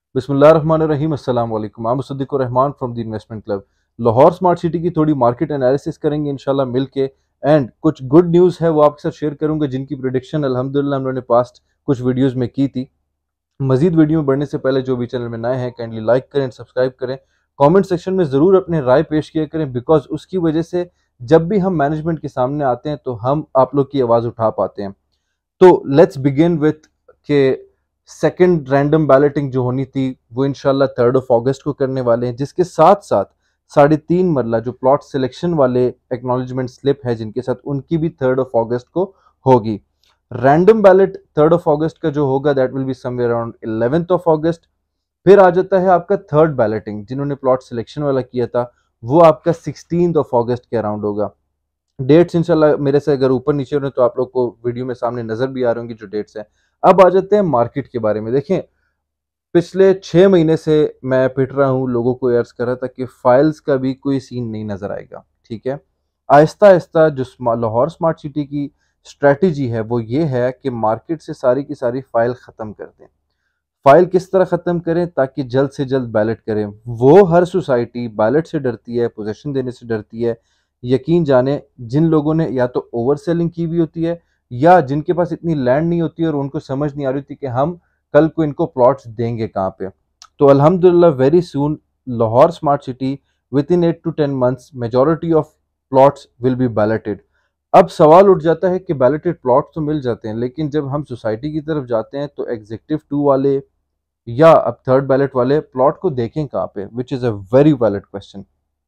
बिस्मिल्लाहिर्रहमानिर्रहीम अस्सलाम वालेकुम। I'm Musaddiq Rahman from the investment club. Lahore smart city की थोड़ी मार्केट एनालिसिस करेंगे इंशाल्लाह मिलके, एंड कुछ गुड न्यूज़ है वो आपके साथ शेयर करूंगा जिनकी प्रिडिक्शन अल्हम्दुलिल्लाह हम लोगों ने पास्ट कुछ वीडियोस में की थी। मजीद वीडियो में बढ़ने से पहले जो भी चैनल में नए हैं काइंडली लाइक करें, सब्सक्राइब करें, कमेंट सेक्शन में ज़रूर अपने राय पेश किया करें, बिकॉज उसकी वजह से जब भी हम मैनेजमेंट के सामने आते हैं तो हम आप लोग की आवाज़ उठा पाते हैं। तो लेट्स बिगिन विथ के सेकंड रैंडम बैलेटिंग जो होनी थी वो इंशाल्लाह 3 अगस्त को करने वाले हैं, जिसके साथ साथ 3.5 मरला जो प्लॉट सिलेक्शन वाले एक्नॉलेजमेंट स्लिप है जिनके साथ उनकी भी 3 अगस्त को होगी। रैंडम बैलेट 3 अगस्त का जो होगा that will be somewhere around 11 अगस्त। फिर आ जाता है आपका थर्ड बैलेटिंग, जिन्होंने प्लॉट सिलेक्शन वाला किया था वो आपका 16 अगस्त के अराउंड होगा। डेट्स इंशाल्लाह मेरे से अगर ऊपर नीचे हो रहे तो आप लोग को वीडियो में सामने नजर भी आ रहे होंगे जो डेट्स हैं। अब आ जाते हैं मार्केट के बारे में। देखें, पिछले 6 महीने से मैं पिट रहा हूँ, लोगों को अर्ज कर रहा था कि फाइल्स का भी कोई सीन नहीं नजर आएगा। ठीक है, आहिस्ता आहिस्ता जो लाहौर स्मार्ट सिटी की स्ट्रेटजी है वो ये है कि मार्केट से सारी की सारी फाइल खत्म कर दें। फाइल किस तरह खत्म करें ताकि जल्द से जल्द बैलेट करें। वो हर सोसाइटी बैलेट से डरती है, पोजीशन देने से डरती है। यकीन जाने जिन लोगों ने या तो ओवर सेलिंग की हुई होती है या जिनके पास इतनी लैंड नहीं होती और उनको समझ नहीं आ रही थी कि हम कल को इनको प्लॉट्स देंगे कहाँ पे। तो अल्हम्दुलिल्लाह very soon Lahore smart city within 8 to 10 months majority of plots will be balloted. अब सवाल उठ जाता है कि बैलेटेड प्लॉट तो मिल जाते हैं, लेकिन जब हम सोसाइटी की तरफ जाते हैं तो एग्जीक्यूटिव 2 वाले या अब थर्ड बैलेट वाले प्लॉट को देखें कहाँ पे, which is a very valid question.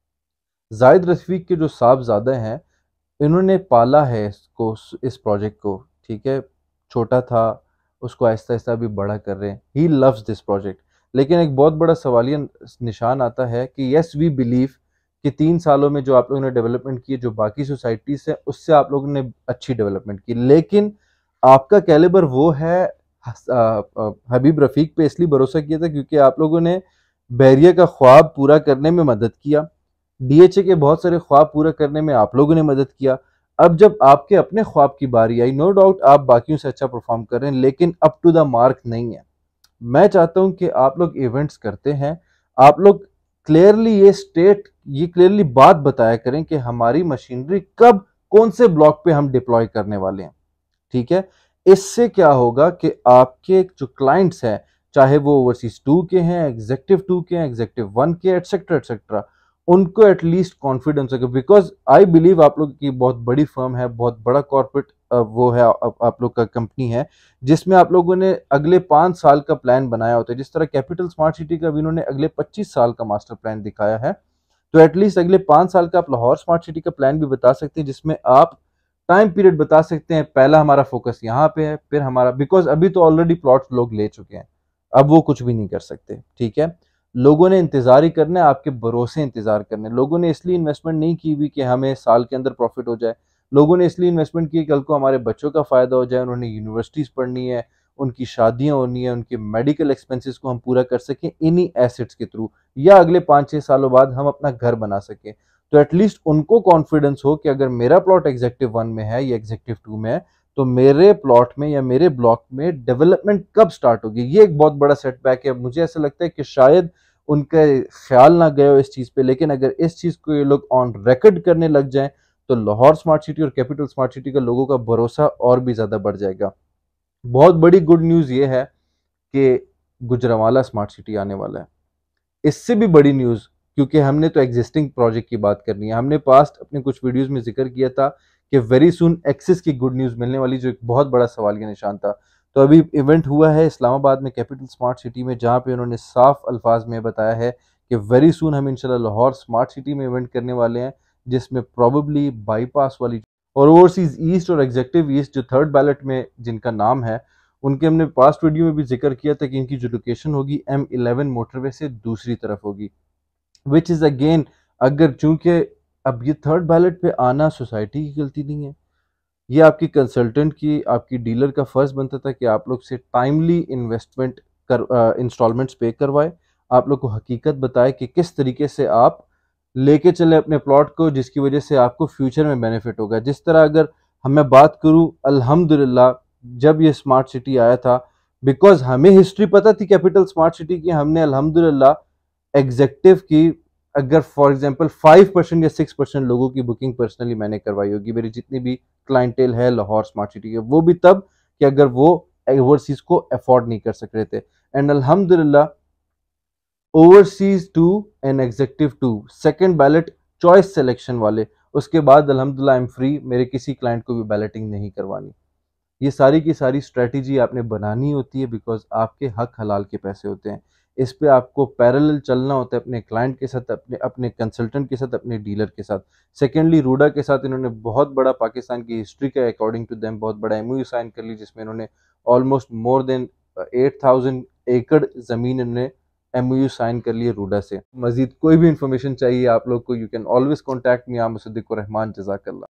Zahid Rafiq के जो साहबजादा हैं, इन्होंने पाला है इसको, इस प्रोजेक्ट को। ठीक है, छोटा था, उसको आहिस्ता आहिस्ता भी बड़ा कर रहे हैं। He loves this project. लेकिन एक बहुत बड़ा सवालिया निशान आता है कि यस वी बिलीव कि 3 सालों में जो आप लोगों ने डेवलपमेंट की, जो बाकी सोसाइटीज है उससे आप लोगों ने अच्छी डेवलपमेंट की, लेकिन आपका कैलिबर वो है। हबीब रफीक पे इसलिए भरोसा किया था क्योंकि आप लोगों ने बैरिया का ख्वाब पूरा करने में मदद किया, डीएचए के बहुत सारे ख्वाब पूरा करने में आप लोगों ने मदद किया। अब जब आपके अपने ख्वाब की बारी आई, नो डाउट आप बाकियों से अच्छा परफॉर्म कर रहे हैं, लेकिन अप टू द मार्क नहीं है। मैं चाहता हूं कि आप लोग इवेंट्स करते हैं, आप लोग क्लियरली ये क्लियरली बात बताया करें कि हमारी मशीनरी कब कौन से ब्लॉक पे हम डिप्लॉय करने वाले हैं। ठीक है, इससे क्या होगा कि आपके जो क्लाइंट्स हैं, चाहे वो ओवरसीज 2 के हैं, एग्जेक्टिव 2 के हैं, एग्जेक्टिव 1 के, एटसेट्रा एटसेट्रा, उनको एटलीस्ट कॉन्फिडेंस होगा। बिकॉज आई बिलीव आप लोग की बहुत बड़ी फर्म है, बहुत बड़ा कॉर्पोरेट वो है, आप लोग का कंपनी है जिसमें आप लोगों ने अगले 5 साल का प्लान बनाया होता है। जिस तरह कैपिटल स्मार्ट सिटी का भी इन्होंने अगले 25 साल का मास्टर प्लान दिखाया है, तो एटलीस्ट अगले 5 साल का आप लाहौर स्मार्ट सिटी का प्लान भी बता सकते हैं, जिसमें आप टाइम पीरियड बता सकते हैं। पहला हमारा फोकस यहाँ पे है, फिर हमारा, बिकॉज अभी तो ऑलरेडी प्लॉट लोग ले चुके हैं, अब वो कुछ भी नहीं कर सकते। ठीक है, लोगों ने इंतजार ही करना है, आपके भरोसे इंतजार करने। लोगों ने इसलिए इन्वेस्टमेंट नहीं की हुई कि हमें साल के अंदर प्रॉफिट हो जाए, लोगों ने इसलिए इन्वेस्टमेंट की कल को हमारे बच्चों का फायदा हो जाए, उन्होंने यूनिवर्सिटीज पढ़नी है, उनकी शादियां होनी है, उनके मेडिकल एक्सपेंसेस को हम पूरा कर सकें इन्हीं एसेट्स के थ्रू, या अगले 5-6 सालों बाद हम अपना घर बना सकें। तो एटलीस्ट उनको कॉन्फिडेंस हो कि अगर मेरा प्लॉट एग्जेक्टिव 1 में है या एग्जेक्टिव 2 में है तो मेरे प्लॉट में या मेरे ब्लॉक में डेवलपमेंट कब स्टार्ट होगी। ये एक बहुत बड़ा सेटबैक है। मुझे ऐसा लगता है कि शायद उनका ख्याल ना गया हो इस चीज पे, लेकिन अगर इस चीज को ये लोग ऑन रिकॉर्ड करने लग जाएं तो लाहौर स्मार्ट सिटी और कैपिटल स्मार्ट सिटी का लोगों का भरोसा और भी ज्यादा बढ़ जाएगा। बहुत बड़ी गुड न्यूज ये है कि गुजरांवाला स्मार्ट सिटी आने वाला है। इससे भी बड़ी न्यूज, क्योंकि हमने तो एग्जिस्टिंग प्रोजेक्ट की बात करनी है, हमने पास्ट अपने कुछ वीडियोस में जिक्र किया था कि वेरी सुन एक्सिस की गुड न्यूज मिलने वाली, जो एक बहुत बड़ा सवाल का निशान था। तो अभी इवेंट हुआ है इस्लामाबाद में कैपिटल स्मार्ट सिटी में, जहां पे उन्होंने साफ अल्फाज में बताया है कि वेरी सुन हम इंशाल्लाह लाहौर स्मार्ट सिटी में इवेंट करने वाले हैं, जिसमें प्रोबेबली बाईपास वाली और ओवरसीज ईस्ट और एग्जेक्टिव ईस्ट जो थर्ड बैलेट में जिनका नाम है, उनके हमने पास्ट वीडियो में भी जिक्र किया था कि इनकी जो लोकेशन होगी M11 मोटरवे से दूसरी तरफ होगी, विच इज़ अगेन, अगर चूंकि अब ये थर्ड बैलेट पे आना सोसाइटी की गलती नहीं है, ये आपकी कंसल्टेंट की, आपकी डीलर का फर्ज बनता था कि आप लोग से टाइमली इन्वेस्टमेंट कर इंस्टॉलमेंट्स पे करवाए, आप लोग को हकीकत बताए कि किस तरीके से आप लेके चले अपने प्लॉट को, जिसकी वजह से आपको फ्यूचर में बेनिफिट होगा। जिस तरह अगर मैं बात करूं, अल्हम्दुलिल्लाह जब ये स्मार्ट सिटी आया था, बिकॉज हमें हिस्ट्री पता थी कैपिटल स्मार्ट सिटी की, हमने अल्हम्दुलिल्लाह एग्जेक्टिव की, अगर फॉर एग्जांपल 5% या 6% लोगों की बुकिंग पर्सनली मैंने करवाई होगी, मेरी जितनी भी क्लाइंटेल है लाहौर स्मार्ट सिटी के, वो भी तब कि अगर वो ओवरसीज को अफोर्ड नहीं कर सक रहे थे। एंड अल्हम्दुलिल्लाह overseas two and executive two, second ballot choice selection वाले, उसके बाद अल्हम्दुलिल्लाह आई एम फ्री, मेरे किसी क्लाइंट को भी बैलेटिंग नहीं करवानी। ये सारी की सारी स्ट्रेटजी आपने बनानी होती है, बिकॉज आपके हक हलाल के पैसे होते हैं। इस पे आपको पैरेलल चलना होता है अपने क्लाइंट के साथ, अपने अपने कंसल्टेंट के साथ, अपने डीलर के साथ। सेकेंडली रूडा के साथ इन्होंने बहुत बड़ा पाकिस्तान की हिस्ट्री के अकॉर्डिंग टू देम बहुत बड़ा एमओयू साइन कर ली, जिसमें इन्होंने ऑलमोस्ट मोर देन 8,000 एकड़ ज़मीन इन्होंने एमओयू साइन कर लिए रूडा से। मजीद कोई भी इंफॉर्मेशन चाहिए आप लोग को, you can always contact me, I'm Siddiqur Rahman, जज़ाकल्लाह।